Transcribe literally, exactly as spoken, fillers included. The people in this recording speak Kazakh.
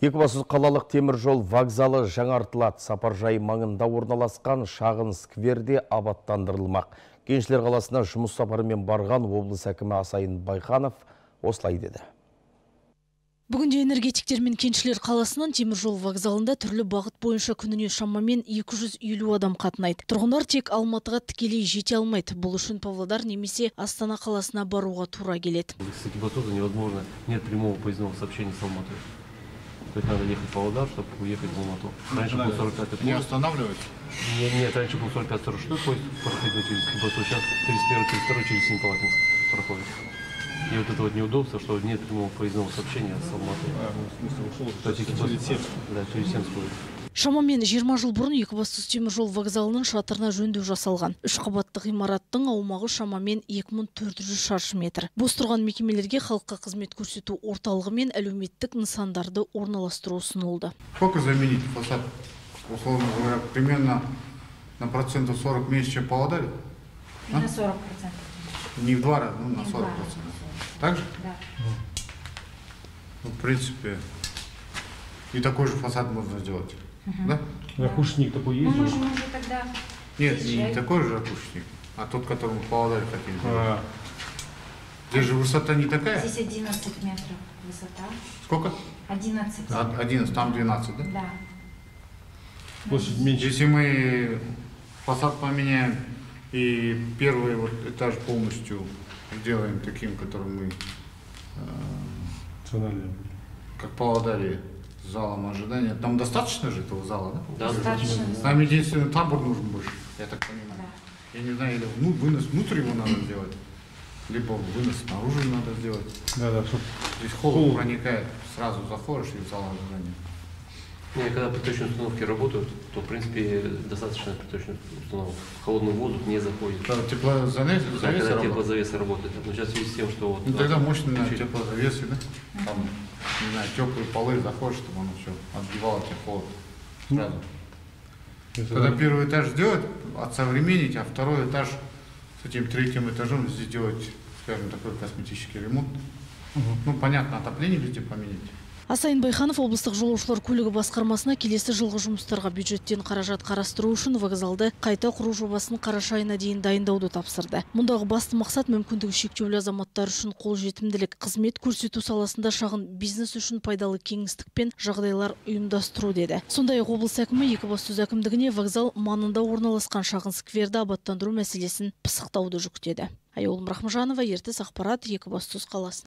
Екібастұз қалалық темір жол вокзалы жаңартылады. Сапаржай маңында орналасқан шағын скверде абаттандырылмақ. Кеншілер қаласына жұмыс сапарымен барған облыс әкімі Асайын Байханов осылай деді. Бүгінде энергетиктер мен Кеншілер қаласынан темір жол вокзалында түрлі бағыт бойынша күніне шамамен екі жүз елу адам қатынайды. Тұрғындар тек Алматыға тікелей жете алмайды. Бұл үшін Павлодар немесе Астана қаласына баруға тура келеді. С Екібастұза невозможно, нет прямого поездного сообщения с Алматой. То есть надо ехать в Павлодар, чтобы уехать в Алмату. Раньше был сорок пять. Не останавливать? Нет, нет, раньше был сорок пять сорок шесть поезд проходил через Екібастұз, сейчас тридцать первый тридцать второй через Семипалатинск проходит. И вот это вот неудобство, что нет прямого поездного сообщения с Алматой. А, ну, в смысле, ушел, то есть Екібастұз, да, через Семск будет. Шамамен жиырма жыл бұрын Екібастұз темір жол вокзалының шатырына жөндеу жасалған. Үш қабатты ғимараттың аумағы шамамен екі мың төрт жүз шаршы метр. Бос тұрған мекемелерге халыққа қызмет көрсету орталығы мен әлеуметтік нысандарды орналастыру ұсынылды. Сколько заменить фасад? Условно говоря, примерно на процентов сорок меньше, чем Павлодаре? На сорок процентов. Не в два раза, ну на сорок процентов. Так же? Да. Ну, в принципе, и такой же фасад можно сделать. Угу. Да? Ракушечник такой есть? Ну, мы же уже тогда... Нет, не такой же ракушечник, а тот, который мы в Павлодаре хотели сделать. А. Здесь же высота не такая? Здесь одиннадцать метров высота. Сколько? одиннадцать. одиннадцать, там двенадцать, да? Да. Площадь меньше. Если мы фасад поменяем и первый вот этаж полностью сделаем таким, которым мы, э, как в Павлодаре, с залом ожидания. Там достаточно же этого зала, да? Да, достаточно. Нам единственный тамбур нужен больше, я так понимаю. Да. Я не знаю, или ну, вынос внутрь его надо сделать, либо вынос снаружи надо сделать. Да, да, чтобы... Здесь холод проникает, сразу заходишь и в зал ожидания. Не, когда приточные установки работают, то в принципе достаточно приточных установок. Холодный воздух не заходит. Когда теплозавеса Да, когда работает? теплозавеса работает. Но сейчас в связи с тем, что вот... Ну тогда мощные чуть-чуть... теплозавесы, да? Там, не знаю, теплые полы заходишь, чтобы оно все отбивало тебе холод сразу. Когда первый этаж сделать, отсовременить, а второй этаж с этим третьим этажом сделать, скажем, такой косметический ремонт. Угу. Ну, понятно, отопление везде поменять. Асайын Байханов облыстық жолаушылар көлігі басқармасына келесі жылғы жұмыстарға бюджеттен қаражат қарастыру үшін вокзалды қайта құру жобасын қараша айына дейін дайындауды тапсырды. Мұндағы басты мақсат мүмкіндігі шектеулі азаматтар үшін қолжетімділік, қызмет көрсету саласында шағын бизнес үшін пайдалы кеңістік пен жағдайлар ұйымдастыру деді. Сондай-ақ облыс әкімі Екібастұз әкімдігіне вокзал маңында орналасқан шағын скверді абаттандыру мәселесін пысықтауды жүктеді. Айолым Рахмажанова, Ертіс ақпарат, Екібастұз қаласы.